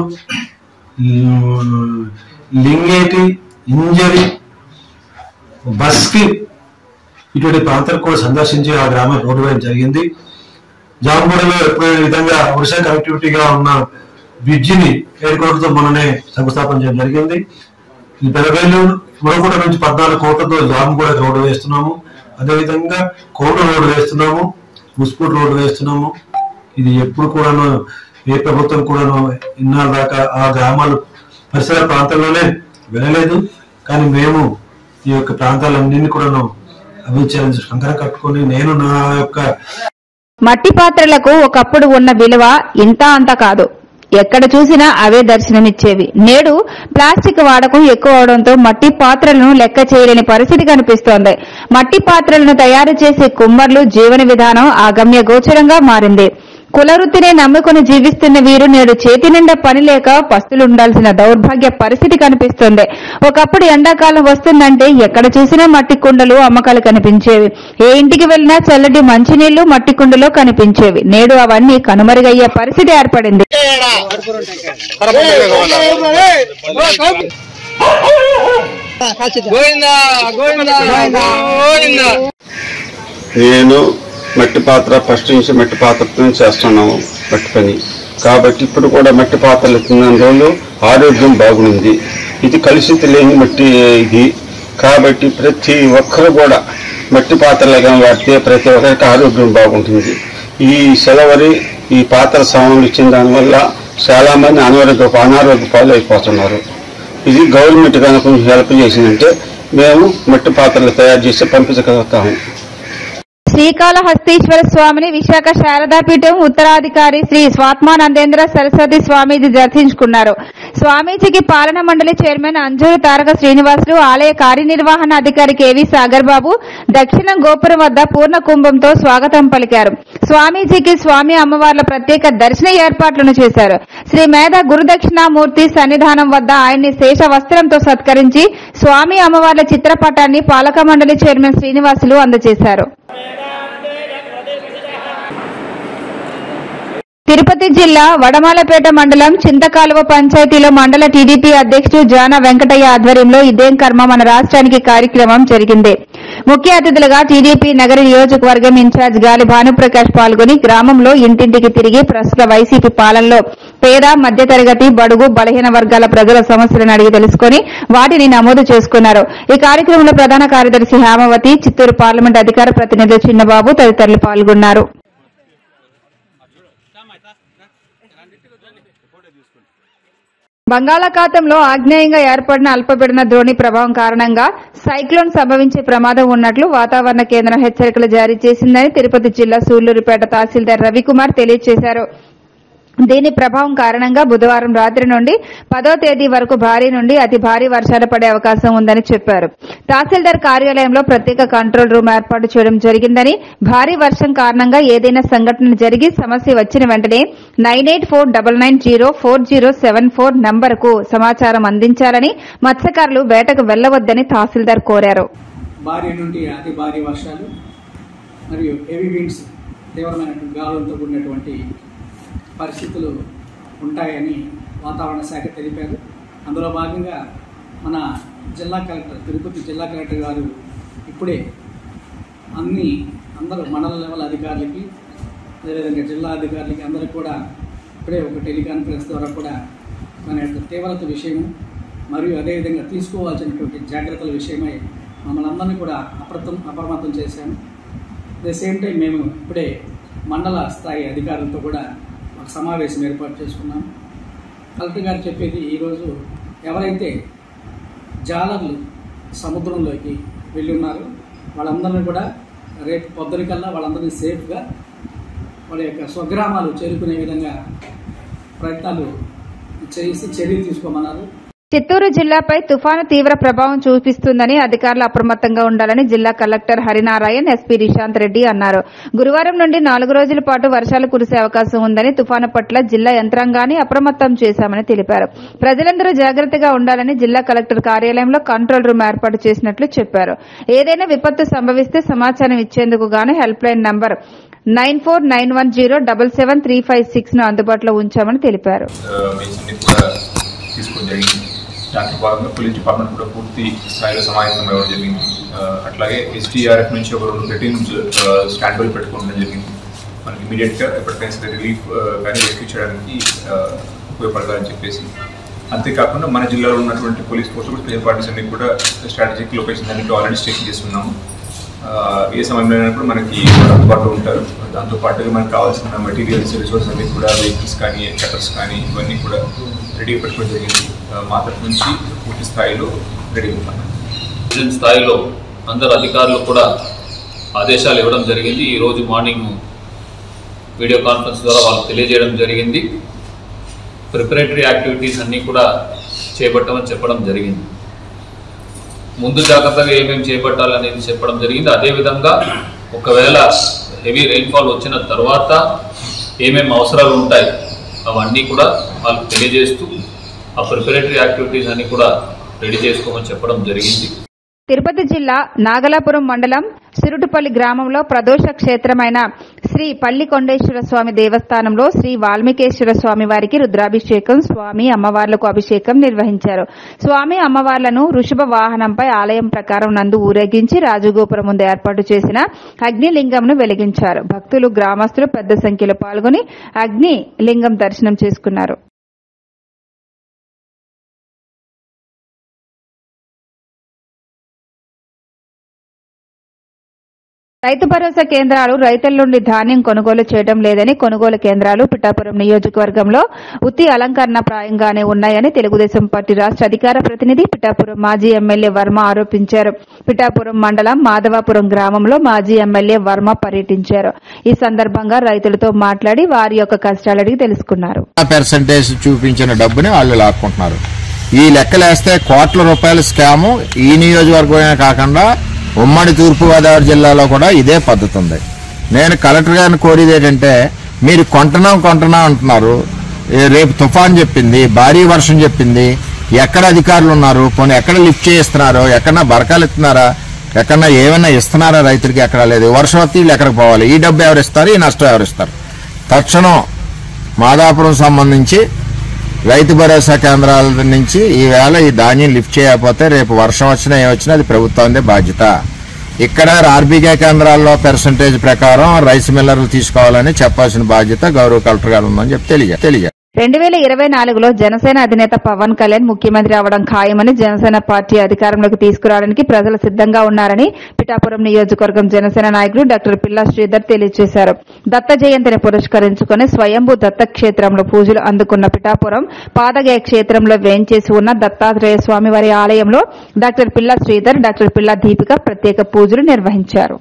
లింగేటి, ఇంజరి, బస్కి ఇటువంటి ప్రాంతాలకు కూడా సందర్శించి ఆ గ్రామం రోడ్డు వేయడం జరిగింది. జామగూడలో ఎప్పుడైనా విధంగా ఒడిశా కనెక్టివిటీగా ఉన్న బ్రిడ్జిని ఏడు కోట్లతో మొన్ననే శంకుస్థాపన చేయడం జరిగింది. ఈ పెదవేలు మురకోట నుంచి పద్నాలుగు కోట్లతో జామగూడ రోడ్డు వేస్తున్నాము. అదేవిధంగా కోట రోడ్డు వేస్తున్నాము, ముస్పూర్ రోడ్డు వేస్తున్నాము. ఇది ఎప్పుడు కూడాను ఏ ప్రభుత్వం కూడాను ఇన్నాళ్ళ దాకా ఆ గ్రామాలు పరిసర ప్రాంతాల్లోనే వెళ్ళలేదు. కానీ మేము ఈ యొక్క ప్రాంతాలన్నింటినీ కూడాను అభివృద్ధి చేయాలని కంకర కట్టుకుని నేను నా యొక్క మట్టి పాత్రలకు ఒకప్పుడు ఉన్న విలువ ఇంత అంత కాదు. ఎక్కడ చూసినా అవే దర్శనమిచ్చేవి. నేడు ప్లాస్టిక్ వాడకం ఎక్కువ అవడంతో మట్టి పాత్రలను లెక్క చేయలేని పరిస్థితి కనిపిస్తోంది. మట్టి పాత్రలను తయారు చేసే కుమ్మర్లు జీవన విధానం ఆగమ్య గోచరంగా మారింది. కులవృత్తినే నమ్ముకుని జీవిస్తున్న వీరు నేడు చేతి నిండా పని లేక పస్తులుండాల్సిన దౌర్భాగ్య పరిస్థితి కనిపిస్తోంది. ఒకప్పుడు ఎండాకాలం వస్తుందంటే ఎక్కడ చూసినా మట్టి కుండలు అమ్మకాలు కనిపించేవి. ఏ ఇంటికి వెళ్లినా చల్లటి మంచినీళ్లు మట్టి కుండలో కనిపించేవి. నేడు అవన్నీ కనుమరుగయ్యే పరిస్థితి ఏర్పడింది. నేను మట్టి పాత్ర ఫస్ట్ నుంచి మట్టి పాత్రతో చేస్తున్నాము మట్టి పని. కాబట్టి ఇప్పుడు కూడా మట్టి పాత్రలు తిన్న రోజులు ఆరోగ్యం బాగుంది. ఇది కలుషిత లేని మట్టి ఇది. కాబట్టి ప్రతి ఒక్కరు కూడా మట్టి పాత్రలుగా వాడితే ప్రతి ఒక్కరికి ఆరోగ్యం బాగుంటుంది. ఈ సెలవరి ఈ పాత్ర సామాన్లు ఇచ్చిన దానివల్ల చాలా మంది అనారోగ్య అనారోగ్య పాలు అయిపోతున్నారు. ఇది గవర్నమెంట్ కనుక కొంచెం హెల్ప్ చేసిందంటే మేము మట్టి పాత్రలు తయారు చేసి పంపించగలుగుతాము. శ్రీకాళహస్తీశ్వర స్వామిని విశాఖ శారదాపీఠం ఉత్తరాధికారి శ్రీ స్వాత్మానందేంద్ర సరస్వతి స్వామీజీ దర్శించుకున్నారు. స్వామీజీకి పాలన మండలి చైర్మన్ అంజూరు తారక శ్రీనివాసులు, ఆలయ కార్యనిర్వహణ అధికారి కెవి సాగర్ బాబు దక్షిణం గోపురం వద్ద పూర్ణ కుంభంతో స్వాగతం పలికారు. స్వామీజీకి స్వామి అమ్మవార్ల ప్రత్యేక దర్శన ఏర్పాట్లను చేశారు. శ్రీ మేధ గురుదక్షిణామూర్తి సన్నిధానం వద్ద ఆయన్ని శేష వస్త్రంతో సత్కరించి స్వామి అమ్మవార్ల చిత్రపటాన్ని పాలక మండలి చైర్మన్ శ్రీనివాసులు అందజేశారు. తిరుపతి జిల్లా వడమాలపేట మండలం చింతకాలువ పంచాయతీలో మండల టీడీపీ అధ్యక్షుడు జానా వెంకటయ్య ఆధ్వర్యంలో ఇదేం కర్మ మన రాష్ట్రానికి కార్యక్రమం జరిగింది. ముఖ్య అతిథులుగా టీడీపీ నగర నియోజకవర్గం ఇన్ఛార్జ్ గాలి భానుప్రకాష్ పాల్గొని గ్రామంలో ఇంటింటికి తిరిగి ప్రస్తుత వైసీపీ పాలనలో పేద మధ్యతరగతి బడుగు బలహీన వర్గాల ప్రజల సమస్యలను అడిగి తెలుసుకుని వాటిని నమోదు చేసుకున్నారు. ఈ కార్యక్రమంలో ప్రధాన కార్యదర్శి హేమావతి, చిత్తూరు పార్లమెంట్ అధికార ప్రతినిధి చిన్నబాబు తదితరులు పాల్గొన్నారు. బంగాళాఖాతంలో ఆగ్నేయంగా ఏర్పడిన అల్పపీడన ద్రోణి ప్రభావం కారణంగా సైక్లోన్ సంభవించే ప్రమాదం ఉన్నట్లు వాతావరణ కేంద్రం హెచ్చరికలు జారీ చేసిందని తిరుపతి జిల్లా సూళ్లూరుపేట తహసీల్దార్ రవికుమార్ తెలియజేశారు. దీని ప్రభావం కారణంగా బుధవారం రాత్రి నుండి పదో తేదీ వరకు భారీ నుండి అతి భారీ వర్షాలు పడే అవకాశం ఉందని చెప్పారు. తహసీల్దార్ కార్యాలయంలో ప్రత్యేక కంట్రోల్ రూమ్ ఏర్పాటు చేయడం జరిగిందని, భారీ వర్షం కారణంగా ఏదైనా సంఘటన జరిగి సమస్య వచ్చిన వెంటనే nine eight four double nine zero four zero seven four నంబరుకు సమాచారం అందించాలని, మత్స్యకారులు వేటకు వెళ్లవద్దని తహసీల్దార్ కోరారు. భారీ నుండి అతి భారీ వర్షాలు మరియు హెవీ విండ్స్ తీవ్రమైన గాలులతో కూడినటువంటి పరిస్థితులు ఉంటాయని వాతావరణ శాఖ తెలిపారు. అందులో భాగంగా మన జిల్లా కలెక్టర్ తిరుపతి జిల్లా కలెక్టర్ గారు ఇప్పుడే అన్ని అందరూ మండల లెవెల్ అధికారులకి అదేవిధంగా జిల్లా అధికారులకి అందరికీ కూడా ఇప్పుడే ఒక టెలికాన్ఫరెన్స్ ద్వారా కూడా మన యొక్క తీవ్రత విషయము మరియు అదేవిధంగా తీసుకోవాల్సినటువంటి జాగ్రత్తల విషయమై మమ్మల్ని అందరినీ కూడా అప్రతం అప్రమత్తం చేశాము. ద సేమ్ టైం మేము ఇప్పుడే మండల స్థాయి అధికారులతో కూడా ఒక సమావేశం ఏర్పాటు చేసుకున్నాం. కలెక్టర్ గారు చెప్పేది ఈరోజు ఎవరైతే జాలర్లు సముద్రంలోకి వెళ్ళి ఉన్నారో వాళ్ళందరినీ కూడా రేపు పొద్దునకల్లా వాళ్ళందరినీ సేఫ్గా వాళ్ళ యొక్క స్వగ్రామాలు చేరుకునే విధంగా ప్రయత్నాలు చేసి చర్యలు తీసుకోమన్నారు. చిత్తూరు జిల్లాపై తుఫాను తీవ్ర ప్రభావం చూపిస్తుందని అధికారులు అప్రమత్తంగా ఉండాలని జిల్లా కలెక్టర్ హరినారాయణ్, ఎస్పీ రిశాంత్ రెడ్డి అన్నారు. గురువారం నుండి నాలుగు రోజుల పాటు వర్షాలు కురిసే అవకాశం ఉందని తుఫాను పట్ల జిల్లా యంత్రాంగాన్ని అప్రమత్తం చేశామని తెలిపారు. ప్రజలందరూ జాగ్రత్తగా ఉండాలని జిల్లా కలెక్టర్ కార్యాలయంలో కంట్రోల్ రూమ్ ఏర్పాటు చేసినట్లు చెప్పారు. ఏదైనా విపత్తు సంభవిస్తే సమాచారం ఇచ్చేందుకు గాను help line number nine four nine one zero double seven three five six ను అందుబాటులో ఉంచామని తెలిపారు. దాంట్లో భాగంగా పోలీస్ డిపార్ట్మెంట్ కూడా పూర్తి స్థాయిలో సమాయత్తం అవ్వడం జరిగింది. అట్లాగే ఎస్టీఆర్ఎఫ్ నుంచి ఒక రెండు థర్టీన్స్ స్టాండ్ బై పెట్టుకోవడం జరిగింది. మనకి ఇమీడియట్గా ఎప్పటికైనా సరే రిలీఫ్ కానీ రెస్క్యూ చేయడానికి ఉపయోగపడతారని చెప్పేసి, అంతేకాకుండా మన జిల్లాలో ఉన్నటువంటి పోలీస్ ఫోర్స్ కూడా స్పెషల్ పార్టీస్ అన్ని కూడా స్ట్రాటజిక్ లొకేషన్స్ అన్నింటి ఆల్రెడీ స్టేషన్ చేస్తున్నాము. ఏ సమయంలో అయినప్పుడు మనకి అందుబాటులో ఉంటారు. దాంతోపాటుగా మనకు కావాల్సిన మెటీరియల్స్, రిసోర్సెస్ అన్ని కూడా వెహికల్స్ కానీ కటర్స్ కానీ ఇవన్నీ కూడా రెడీగా పెట్టుకోవడం జరిగింది. మా తరఫు నుంచి పూర్తి స్థాయిలో రెడీ ఉంటాం. స్థాయిలో అందరు అధికారులు కూడా ఆదేశాలు ఇవ్వడం జరిగింది. ఈరోజు మార్నింగ్ వీడియో కాన్ఫరెన్స్ ద్వారా వాళ్ళకి తెలియజేయడం జరిగింది. ప్రిపరేటరీ యాక్టివిటీస్ అన్నీ కూడా చేపట్టమని చెప్పడం జరిగింది. ముందు జాగ్రత్తగా ఏమేమి చేపట్టాలనేది చెప్పడం జరిగింది. అదేవిధంగా ఒకవేళ హెవీ రెయిన్ఫాల్ వచ్చిన తర్వాత ఏమేమి అవసరాలు ఉంటాయి అవన్నీ కూడా వాళ్ళకి తెలియజేస్తూ ఆ ప్రిపరేటరీ యాక్టివిటీస్ అన్ని కూడా రెడీ చేసుకోమని చెప్పడం జరిగింది. తిరుపతి జిల్లా నాగలాపురం మండలం సిరుటుపల్లి గ్రామంలో ప్రదోష క్షేత్రమైన శ్రీ పల్లికొండేశ్వర స్వామి దేవస్థానంలో శ్రీ వాల్మీకేశ్వర స్వామి వారికి రుద్రాభిషేకం, స్వామి అమ్మవార్లకు అభిషేకం నిర్వహించారు. స్వామి అమ్మవార్లను వృషభ వాహనంపై ఆలయం ప్రకారం నందు ఊరేగించి రాజగోపురం ముందు ఏర్పాటు చేసిన అగ్నిలింగంను వెలిగించారు. భక్తులు, గ్రామస్తులు పెద్ద సంఖ్యలో పాల్గొని అగ్ని లింగం దర్శనం చేసుకున్నారు. రైతు భరోసా కేంద్రాలు రైతుల నుండి ధాన్యం కొనుగోలు చేయడం లేదని, కొనుగోలు కేంద్రాలు పిఠాపురం నియోజకవర్గంలో ఉత్తి అలంకరణ ప్రాయంగానే ఉన్నాయని తెలుగుదేశం పార్టీ రాష్ట్ర అధికార ప్రతినిధి పిఠాపురం మాజీ ఎమ్మెల్యే వర్మ ఆరోపించారు. పిఠాపురం మండలం మాధవాపురం గ్రామంలో మాజీ ఎమ్మెల్యే వర్మ పర్యటించారు. ఈ సందర్భంగా రైతులతో మాట్లాడి వారి యొక్క కష్టాలు అడిగి తెలుసుకున్నారు. పర్సెంటేజ్ చూపించిన డబ్బుని వాళ్ళు లాక్కుంటున్నారు. ఈ లెక్కలేస్తే కోట్ల రూపాయల స్కాము ఈ నియోజకవర్గమే కాకుండా ఉమ్మడి తూర్పుగోదావరి జిల్లాలో కూడా ఇదే పద్ధతి ఉంది. నేను కలెక్టర్ గారిని కోరేది ఏంటంటే, మీరు కొంటున్నాం కొంటున్నాం అంటున్నారు, రేపు తుఫాన్ చెప్పింది, భారీ వర్షం చెప్పింది, ఎక్కడ అధికారులు ఉన్నారు, కొన్ని ఎక్కడ లిఫ్ట్ చేయిస్తున్నారో, ఎక్కడన్నా బరకాలు ఇస్తున్నారా, ఎక్కడన్నా ఏమైనా ఇస్తున్నారా రైతులకి, ఎక్కడ లేదు. వర్షం వస్తే వీళ్ళు ఎక్కడికి పోవాలి, ఈ డబ్బు ఎవరిస్తారు, ఈ నష్టం ఎవరిస్తారు. తక్షణం మాదాపురం సంబంధించి రైతు భరోసా కేంద్రాల నుంచి ఈవేళ ఈ ధాన్యం లిఫ్ట్ చేయకపోతే రేపు వర్షం వచ్చినా ఏమొచ్చినా అది ప్రభుత్వందే బాధ్యత. ఇక్కడ ఆర్బీకే కేంద్రాల్లో పర్సంటేజ్ ప్రకారం రైస్ మిల్లర్లు తీసుకోవాలని చెప్పాల్సిన బాధ్యత గౌరవ కలెక్టర్ గారు ఉందని చెప్పి తెలియ తెలియ రెండు వేల ఇరవై నాలుగులో జనసేన అధినేత పవన్ కళ్యాణ్ ముఖ్యమంత్రి అవడం ఖాయమని, జనసేన పార్టీ అధికారంలోకి తీసుకురావడానికి ప్రజలు సిద్దంగా ఉన్నారని పిఠాపురం నియోజకవర్గం జనసేన నాయకులు డాక్టర్ పిల్లా శ్రీధర్ తెలియజేశారు. దత్త జయంతిని పురస్కరించుకుని స్వయంభూ దత్త క్షేత్రంలో పూజలు అందుకున్న పిఠాపురం పాదగయ క్షేత్రంలో వేంచేసి ఉన్న దత్తాత్రేయ స్వామివారి ఆలయంలో డాక్టర్ పిల్లా శ్రీధర్, డాక్టర్ పిల్లా దీపిక ప్రత్యేక పూజలు నిర్వహించారు.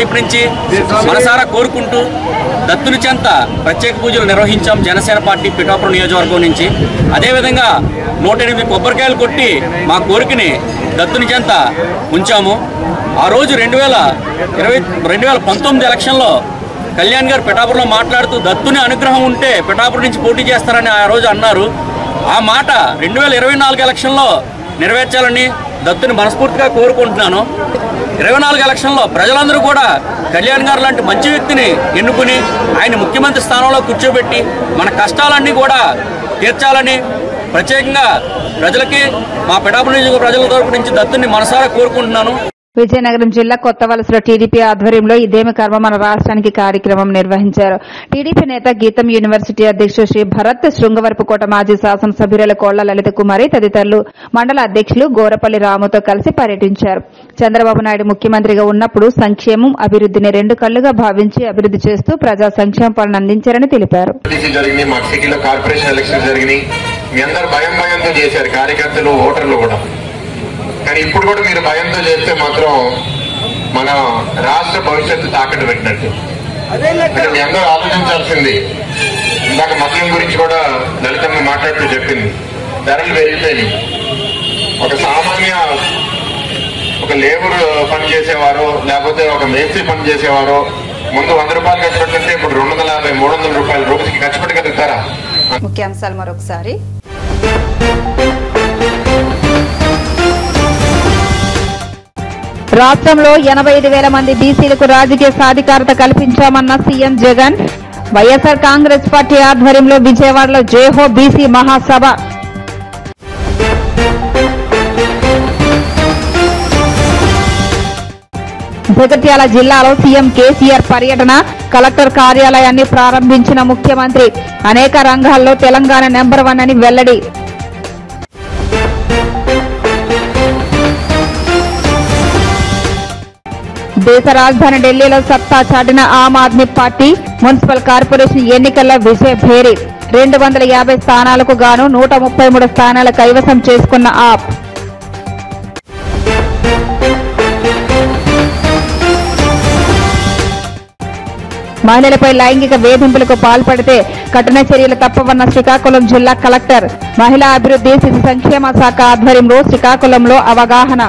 మనసారా కోరుకుంటూ దత్తుని చెంత ప్రత్యేక పూజలు నిర్వహించాం జనసేన పార్టీ పిఠాపురం నియోజకవర్గం నుంచి. అదేవిధంగా నూట ఎనిమిది కొబ్బరికాయలు కొట్టి మా కోరికని దత్తుని చెంత ఉంచాము. ఆ రోజు రెండు వేల ఇరవై రెండు వేల పంతొమ్మిది ఎలక్షన్లో కళ్యాణ్ గారు పిఠాపురంలో మాట్లాడుతూ దత్తుని అనుగ్రహం ఉంటే పిఠాపురం నుంచి పోటీ చేస్తారని ఆ రోజు అన్నారు. ఆ మాట రెండు వేల ఇరవై నాలుగు ఎలక్షన్లో నెరవేర్చాలని దత్తుని మనస్ఫూర్తిగా కోరుకుంటున్నాను. ఇరవై నాలుగు ఎలక్షన్లో ప్రజలందరూ కూడా కళ్యాణ్ గారు లాంటి మంచి వ్యక్తిని ఎన్నుకుని ఆయన ముఖ్యమంత్రి స్థానంలో కూర్చోబెట్టి మన కష్టాలన్నీ కూడా తీర్చాలని ప్రత్యేకంగా ప్రజలకి మా పిఠాపురం నియోజకవర్గ ప్రజల తరపు నుంచి దత్తుని మనసారా కోరుకుంటున్నాను. విజయనగరం జిల్లా కొత్తవలసలో టీడీపీ ఆధ్వర్యంలో ఇదేమి కర్మ మన రాష్ట్రానికి కార్యక్రమం నిర్వహించారు. టీడీపీ నేత గీతం యూనివర్సిటీ అధ్యక్షుడు శ్రీ భరత్, శృంగవరపుకోట మాజీ శాసనసభ్యుల కోళ్ల లలిత కుమారి తదితరులు మండల అధ్యక్షులు గోరపల్లి రాముతో కలిసి పర్యటించారు. చంద్రబాబు నాయుడు ముఖ్యమంత్రిగా ఉన్నప్పుడు సంక్షేమం, అభివృద్ధిని రెండు కళ్లుగా భావించి అభివృద్ధి చేస్తూ ప్రజా సంక్షేమ పాలన అందించారని తెలిపారు. కానీ ఇప్పుడు కూడా మీరు భయంతో చేస్తే మాత్రం మన రాష్ట్ర భవిష్యత్తు తాకట్టు పెట్టినట్టు. అంటే మీ అందరూ ఆలోచించాల్సింది, ఇందాక మద్యం గురించి కూడా లలితమ్మ మాట్లాడుతూ చెప్పింది, ధరలు పెరిగిపోయినాయి. ఒక సామాన్య ఒక లేబర్ పని చేసేవారో లేకపోతే ఒక మేస్త్రి పని చేసేవారో ముందు వంద రూపాయలు ఖర్చు పెడుతుంటే ఇప్పుడు రెండు వందల యాభై మూడు వందల రూపాయలు రోజుకి ఖర్చు పెట్టగలుగుతారా? ముఖ్యాంశాలు మరొకసారి. రాష్ట్రంలో ఎనభై ఐదు వేల మంది బీసీలకు రాజకీయ సాధికారత కల్పించామన్న సీఎం జగన్. వైఎస్ఆర్ కాంగ్రెస్ పార్టీ ఆధ్వర్యంలో విజయవాడలో జయహో బీసీ మహాసభ. జగిత్యాల జిల్లాలో సీఎం కేసీఆర్ పర్యటన, కలెక్టర్ కార్యాలయాన్ని ప్రారంభించిన ముఖ్యమంత్రి. అనేక రంగాల్లో తెలంగాణ నెంబర్ వన్ అని వెల్లడి. దేశ రాజధాని ఢిల్లీలో సత్తా చాటిన Aam Aadmi party. Municipal corporation ఎన్నికల్లో విజయ భేరి. రెండు వందల యాభై స్థానాలకు గాను నూట ముప్పై మూడు స్థానాలు కైవసం చేసుకున్న ఆప్. మహిళలపై లైంగిక వేధింపులకు పాల్పడితే కఠిన చర్యలు తప్పవన్న శ్రీకాకుళం జిల్లా కలెక్టర్. మహిళా అభివృద్ధి, శిశు సంక్షేమ శాఖ ఆధ్వర్యంలో శ్రీకాకుళంలో అవగాహన.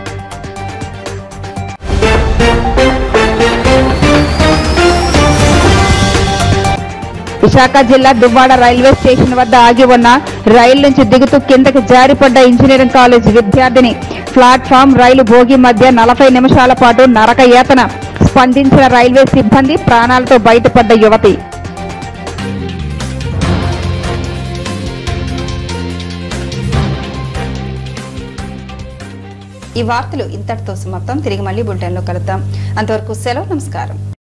విశాఖ జిల్లా దువ్వాడ రైల్వే స్టేషన్ వద్ద ఆగి ఉన్న రైలు నుంచి దిగుతూ కిందకి జారిపడ్డ ఇంజనీరింగ్ కాలేజ్ విద్యార్థిని. ప్లాట్ఫామ్, రైలు బోగి మధ్య నలభై నిమిషాల పాటు నరకయాతన. స్పందించిన రైల్వే సిబ్బంది, ప్రాణాలతో బయటపడ్డ యువతి. ఈ వార్తలు ఇంతటితో సమాప్తం. తిరిగి మళ్ళీ బులెటిన్లో కలుద్దాం. అంతవరకు సెలవు, నమస్కారం.